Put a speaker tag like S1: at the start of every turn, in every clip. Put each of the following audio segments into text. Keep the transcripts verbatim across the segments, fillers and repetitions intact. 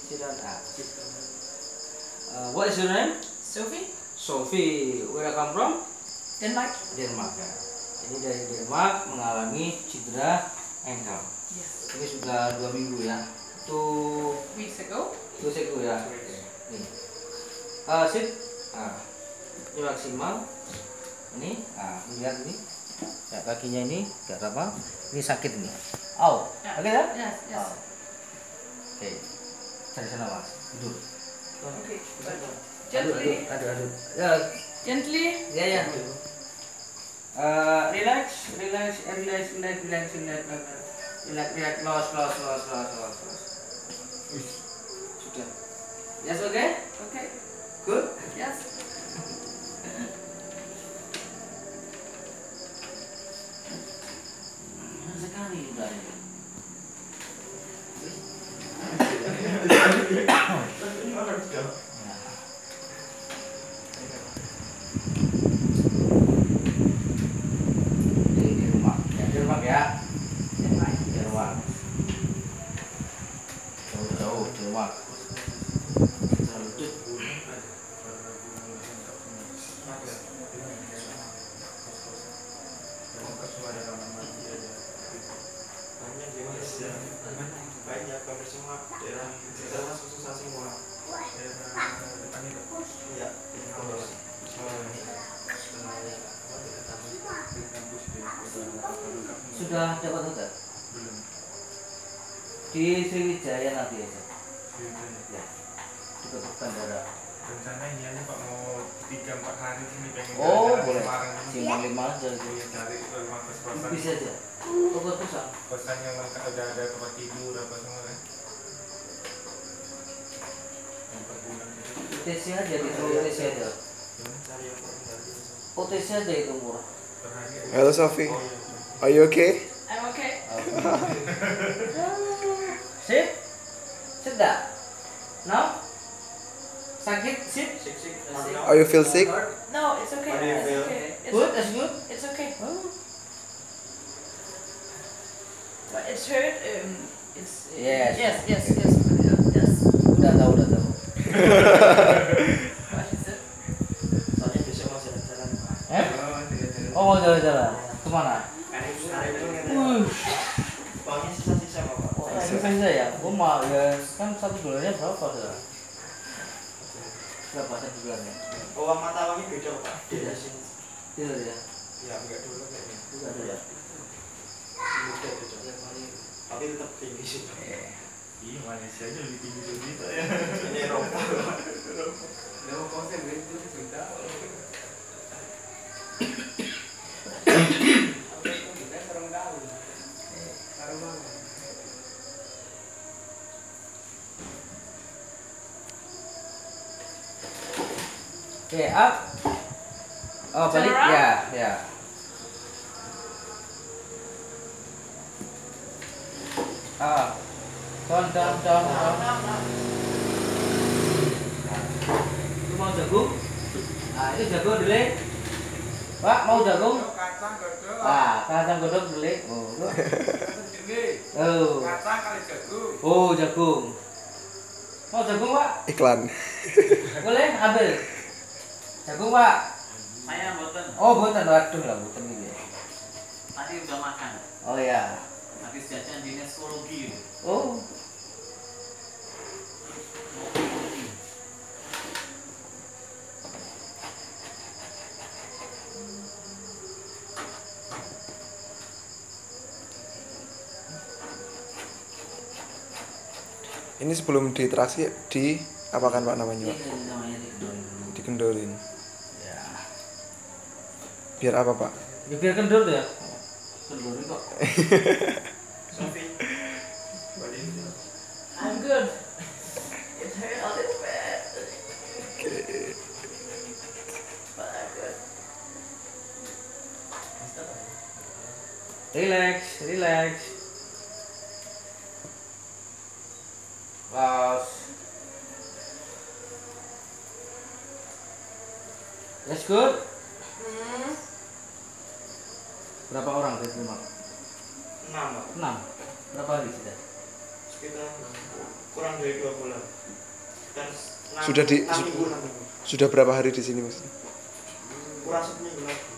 S1: Sit down. Ah. Uh, what is your name?
S2: Sophie?
S1: Sophie. Where come from?
S2: Denmark?
S1: Denmark ya. Ini dari Denmark mengalami cedera ankle.
S2: Yes.
S1: Ini sudah dua minggu ya. Two
S2: weeks ago.
S1: Two weeks ago ya. Nih. Uh, sit. Ah. Ini maksimal. Ini. Ah, lihat ini. Ya, kakinya ini enggak apa. Ini sakit ini. Au.
S2: Yeah.
S1: Oke ya?
S2: Yes, yes.
S1: Au. Oke. Dari sana Mas. Duduk.
S2: Okay.
S1: Gently. Aduh, aduh. Ya.
S2: Gently.
S1: Ya, ya. Uh, relax, relax, relax, relax, relax, relax, relax, relax, loss, loss, loss, loss, loss, loss. Sudah. Yes, okay?
S2: Okay.
S1: Good?
S2: Yes.
S1: Sekali udah ini. Ya, Denmark. Jauh-jauh Denmark.
S3: Banyak hampir semua daerah kita masuk susah semua. Iya.
S1: Sudah dapat hotel?
S3: Belum.
S1: Di Sriwijaya nanti aja.
S3: Sriwijaya.
S1: Ya. Dekat bandara.
S3: Rencana ini aja Pak mau tiga empat hari sini pengen
S1: Oh,
S3: jalan-jalan
S1: boleh.
S3: Semarang.
S1: Simpang lima aja gitu.
S3: Iya, cari rumah kos-kosan.
S1: Bisa aja. Oh, kosan.
S3: Kosan yang lengkap udah ada tempat tidur apa semua kan. Yang per bulan itu.
S1: O T C aja gitu, O T C aja.
S3: Cari yang per bulan itu.
S1: O T C aja itu murah.
S3: Per hari.
S4: Hello Sophie,
S3: Oh, iya.
S4: are you okay?
S2: I'm okay.
S1: Sit. Sit down. Now. Sakit, sit.
S3: Sik sik.
S4: Are you feel sick?
S2: No, it's okay.
S3: How do you
S2: It's
S3: feel?
S2: okay. It's,
S1: Good, that's good.
S2: it's okay.
S1: Oh.
S2: But it's hurt. Um, it's. Uh,
S1: Yes.
S2: Yes. Yes. Yes. Yes.
S1: Udah tahu, udah tahu.
S2: What is it?
S3: Soalnya besok mau jalan-jalan Pak.
S1: Eh? Oh, mau jalan-jalan. Kemana?
S3: Hari itu hari itu
S1: Uh.
S3: uangnya sisa-sisa Pak.
S1: Oh, bisa ya. Gua mah ya kan satu bulannya berapa dah? Berapa satu bulannya?
S3: Uang mata uangnya beda Pak.
S1: Beda.
S3: Di sini.
S1: Iya ya.
S3: Ya enggak dulu kayaknya.
S1: Bukan ada ya.
S3: Beda beda. Tapi tetap tinggi sih.
S1: Eh.
S3: Iya Malaysia aja lebih tinggi dari kita ya. Ini Eropa. Eropa kosnya begitu kita.
S1: Oke, up. Oh, balik
S2: Turn around.
S1: ya, ya. Ah. Down, down, down, down. Lu mau jagung? Ah, ini jagung dulu. Pak, mau jagung?
S3: Kacang godok.
S1: Ah, kacang godok dulu. Oh, lu. Oh.
S3: Kacang kali jagung.
S1: Oh, jagung. Mau jagung, Pak?
S4: Iklan.
S1: Boleh ambil. Jagung, Pak.
S5: Saya boten,
S1: Oh, buatan. Waduh lah, buatan ini.
S5: tadi udah makan.
S1: Oh ya.
S5: Habis jajan di neskologi.
S1: Oh.
S4: Ini sebelum diteraksi di apakan Pak namanya Pak?
S1: Ini namanya dikendor.
S4: Dikendolin.
S1: Ya.
S4: Biar apa Pak?
S1: Ya biar kendor ya. Kendor kok.
S3: Sophie. What do you feel?
S2: I'm good. It hurt a little bit. But I'm good.
S1: Relax, relax. Pause. That's good.
S2: Hmm.
S1: Berapa orang di rumah?
S3: Enam Pak.
S1: Enam. Berapa hari sudah?
S3: Sekitar kurang dari dua bulan. Dan enam-
S4: Sudah di-
S3: enam
S4: su-
S3: minggu, enam minggu.
S4: Sudah berapa hari di sini Mas?
S3: Kurang seminggu lagi.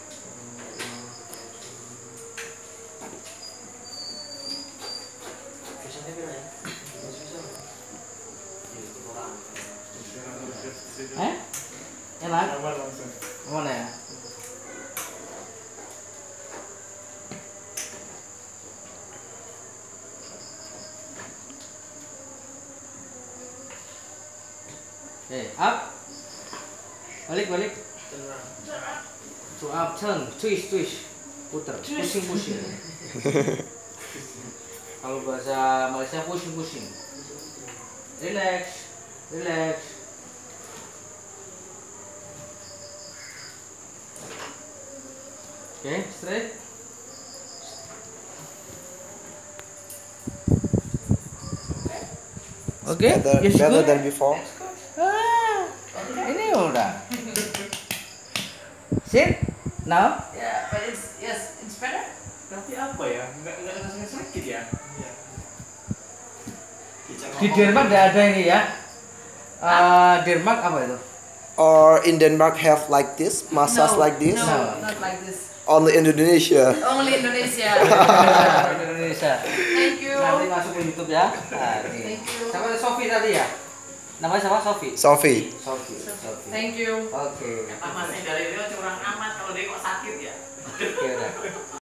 S3: Biasanya kira ya? Bisa.
S1: Eh? Enak?
S3: Nyaman langsung.
S1: Mana ya? Oke, up. Balik, balik. To up, turn, twist, twist. Puter, pusing, pusing. Kalau bahasa Malaysia pusing, pusing. Relax, relax. Oke, straight. Oke,
S4: Better,
S1: yes,
S4: better
S1: good.
S4: than before.
S1: Ah, ini udah. Sit. Now.
S2: Yeah, but it's yes, it's better.
S3: Berarti apa ya? Enggak enggak rasanya sakit ya? Iya.
S1: Di Denmark tidak ada ini ya. Eh, Denmark apa itu?
S4: Or in Denmark have like this, massage
S2: No,
S4: like this?
S2: No,
S1: No.
S2: not like this.
S4: Only Indonesia.
S2: Only Indonesia.
S1: Indonesia.
S2: Thank you.
S1: Nanti masuk ke YouTube ya. Nah, ini.
S2: Thank you.
S1: Siapa Sofi tadi ya? Namanya siapa? Sofi.
S4: Sophie.
S1: Sofi. Sofi.
S2: Thank you.
S1: Oke.
S5: Kata masnya dari Rio curang amat kalau dia kok sakit ya.
S1: Oke, udah.